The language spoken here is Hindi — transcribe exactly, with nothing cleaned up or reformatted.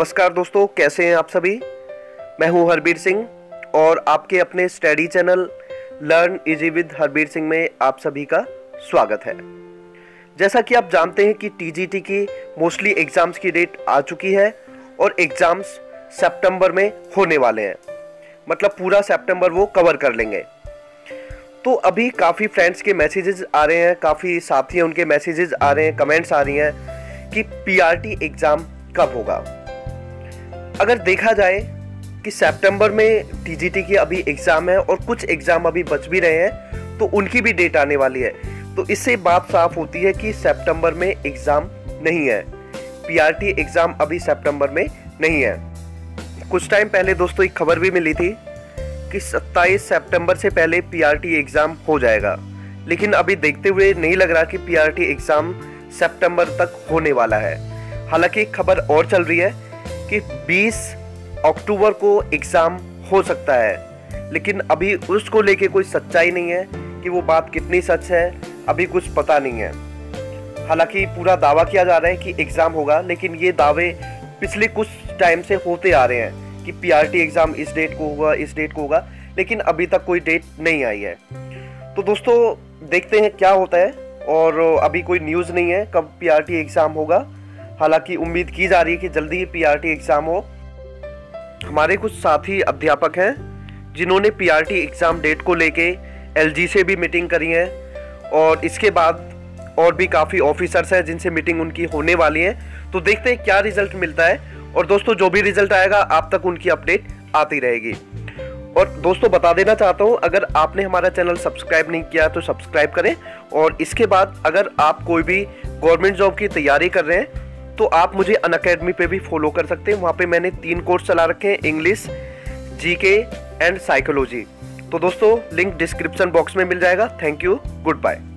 नमस्कार दोस्तों, कैसे हैं आप सभी। मैं हूं हरबीर सिंह और आपके अपने study channel learn easy with Harbir Singh में आप सभी का स्वागत है। जैसा कि आप जानते हैं कि टीजीटी की मोस्टली एग्ज़ाम्स की डेट आ चुकी है और एग्ज़ाम्स सितंबर में होने वाले हैं, मतलब पूरा सितंबर वो कवर कर लेंगे। तो अभी काफ़ी फ्रेंड्स के मैसेजेस आ रहे हैं, काफ़ी साथी हैं उनके मैसेजेस आ रहे हैं, कमेंट्स आ रही हैं कि पीआरटी एग्ज़ाम कब होगा। अगर देखा जाए कि सितंबर में टीजीटी की अभी एग्ज़ाम है और कुछ एग्ज़ाम अभी बच भी रहे हैं, तो उनकी भी डेट आने वाली है। तो इससे बात साफ होती है कि सितंबर में एग्ज़ाम नहीं है, पीआरटी एग्ज़ाम अभी सितंबर में नहीं है। कुछ टाइम पहले दोस्तों एक खबर भी मिली थी कि सत्ताईस सितंबर से पहले पीआरटी एग्ज़ाम हो जाएगा, लेकिन अभी देखते हुए नहीं लग रहा कि पीआरटी एग्ज़ाम सितंबर तक होने वाला है। हालांकि एक खबर और चल रही है कि बीस अक्टूबर को एग्ज़ाम हो सकता है, लेकिन अभी उसको लेके कोई सच्चाई नहीं है कि वो बात कितनी सच है, अभी कुछ पता नहीं है। हालांकि पूरा दावा किया जा रहा है कि एग्ज़ाम होगा, लेकिन ये दावे पिछले कुछ टाइम से होते आ रहे हैं कि पीआरटी एग्ज़ाम इस डेट को होगा, इस डेट को होगा, लेकिन अभी तक कोई डेट नहीं आई है। तो दोस्तों देखते हैं क्या होता है, और अभी कोई न्यूज़ नहीं है कब पीआरटी एग्ज़ाम होगा। हालांकि उम्मीद की जा रही है कि जल्दी ही पीआरटी एग्ज़ाम हो। हमारे कुछ साथी अध्यापक हैं जिन्होंने पीआरटी एग्ज़ाम डेट को लेके एलजी से भी मीटिंग करी है, और इसके बाद और भी काफ़ी ऑफिसर्स हैं जिनसे मीटिंग उनकी होने वाली है। तो देखते हैं क्या रिजल्ट मिलता है, और दोस्तों जो भी रिजल्ट आएगा आप तक उनकी अपडेट आती रहेगी। और दोस्तों बता देना चाहता हूँ, अगर आपने हमारा चैनल सब्सक्राइब नहीं किया तो सब्सक्राइब करें, और इसके बाद अगर आप कोई भी गवर्नमेंट जॉब की तैयारी कर रहे हैं तो आप मुझे अनअकैडमी पे भी फॉलो कर सकते हैं। वहाँ पे मैंने तीन कोर्स चला रखे हैं, इंग्लिश, जीके एंड साइकोलॉजी। तो दोस्तों लिंक डिस्क्रिप्शन बॉक्स में मिल जाएगा। Thank you, good bye.